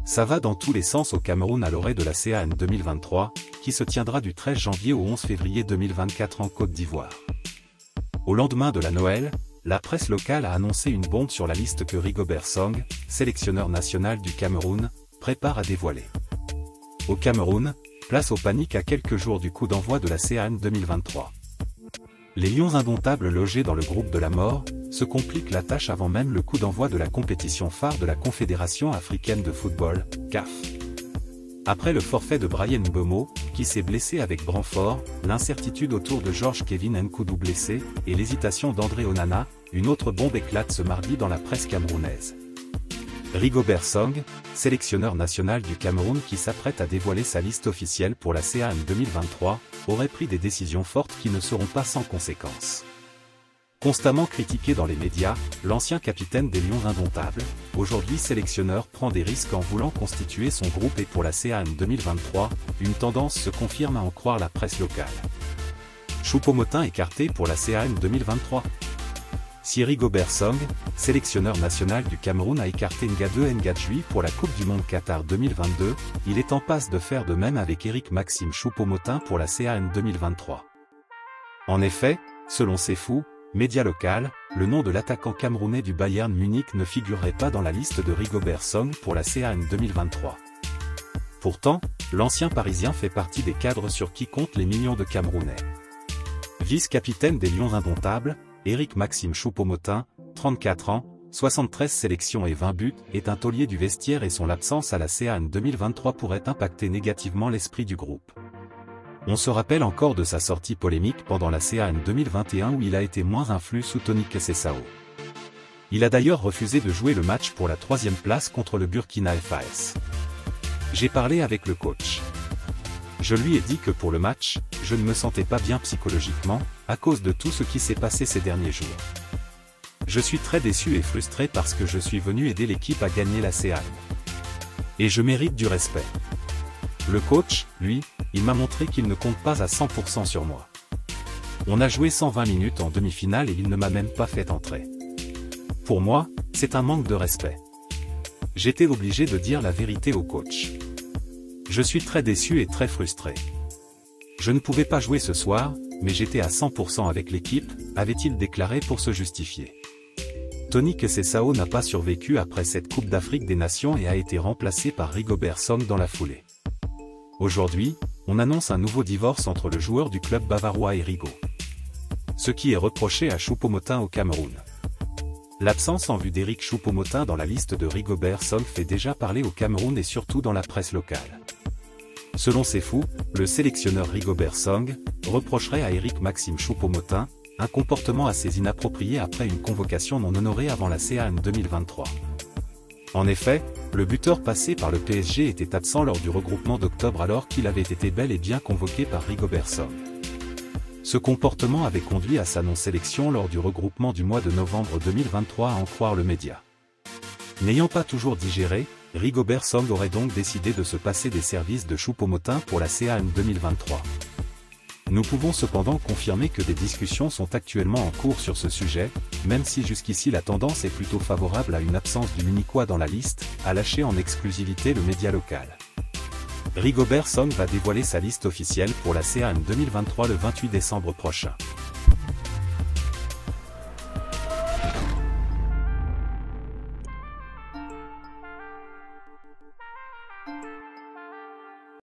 ça va dans tous les sens au Cameroun à l'orée de la CAN 2023, qui se tiendra du 13 janvier au 11 février 2024 en Côte d'Ivoire. Au lendemain de la Noël, la presse locale a annoncé une bombe sur la liste que Rigobert Song, sélectionneur national du Cameroun, prépare à dévoiler. Au Cameroun, place au panique à quelques jours du coup d'envoi de la CAN 2023. Les Lions indomptables logés dans le groupe de la mort, se compliquent la tâche avant même le coup d'envoi de la compétition phare de la Confédération africaine de football, CAF. Après le forfait de Bryan Mbeumo, qui s'est blessé avec Brantford, l'incertitude autour de Georges Kevin Nkoudou blessé, et l'hésitation d'André Onana, une autre bombe éclate ce mardi dans la presse camerounaise. Rigobert Song, sélectionneur national du Cameroun qui s'apprête à dévoiler sa liste officielle pour la CAN 2023, aurait pris des décisions fortes qui ne seront pas sans conséquences. Constamment critiqué dans les médias, l'ancien capitaine des Lions indomptables, aujourd'hui sélectionneur, prend des risques en voulant constituer son groupe et pour la CAN 2023, une tendance se confirme à en croire la presse locale. Choupo-Moting écarté pour la CAN 2023. Si Rigobert Song, sélectionneur national du Cameroun, a écarté Ngadeu Ngadjoui pour la Coupe du Monde Qatar 2022, il est en passe de faire de même avec Éric Maxime Choupo-Moting pour la CAN 2023. En effet, selon Cefou, média local, le nom de l'attaquant camerounais du Bayern Munich ne figurerait pas dans la liste de Rigobert Song pour la CAN 2023. Pourtant, l'ancien Parisien fait partie des cadres sur qui comptent les millions de Camerounais. Vice-capitaine des Lions indomptables, Éric Maxime Choupo-Moting, 34 ans, 73 sélections et 20 buts, est un taulier du vestiaire et son absence à la CAN 2023 pourrait impacter négativement l'esprit du groupe. On se rappelle encore de sa sortie polémique pendant la CAN 2021 où il a été moins influent sous Tony Kessessao. Il a d'ailleurs refusé de jouer le match pour la 3e place contre le Burkina Faso. J'ai parlé avec le coach. Je lui ai dit que pour le match, je ne me sentais pas bien psychologiquement, à cause de tout ce qui s'est passé ces derniers jours. Je suis très déçu et frustré parce que je suis venu aider l'équipe à gagner la CAN. Et je mérite du respect. Le coach, lui, il m'a montré qu'il ne compte pas à 100% sur moi. On a joué 120 minutes en demi-finale et il ne m'a même pas fait entrer. Pour moi, c'est un manque de respect. J'étais obligé de dire la vérité au coach. Je suis très déçu et très frustré. Je ne pouvais pas jouer ce soir, mais j'étais à 100% avec l'équipe, avait-il déclaré pour se justifier. Tony Kessessao n'a pas survécu après cette Coupe d'Afrique des Nations et a été remplacé par Rigobert Song dans la foulée. Aujourd'hui, on annonce un nouveau divorce entre le joueur du club bavarois et Rigo. Ce qui est reproché à Choupo-Moting au Cameroun. L'absence en vue d'Éric Choupo-Moting dans la liste de Rigobert Song fait déjà parler au Cameroun et surtout dans la presse locale. Selon Cefou, le sélectionneur Rigobert Song reprocherait à Éric Maxime Choupo-Moting un comportement assez inapproprié après une convocation non honorée avant la CAN 2023. En effet, le buteur passé par le PSG était absent lors du regroupement d'octobre alors qu'il avait été bel et bien convoqué par Rigobert Song. Ce comportement avait conduit à sa non-sélection lors du regroupement du mois de novembre 2023 à en croire le média. N'ayant pas toujours digéré, Rigobert Song aurait donc décidé de se passer des services de Choupo-Moting pour la CAN 2023. Nous pouvons cependant confirmer que des discussions sont actuellement en cours sur ce sujet, même si jusqu'ici la tendance est plutôt favorable à une absence du Munichois dans la liste, a lâché en exclusivité le média local. Rigobert Song va dévoiler sa liste officielle pour la CAN 2023 le 28 décembre prochain.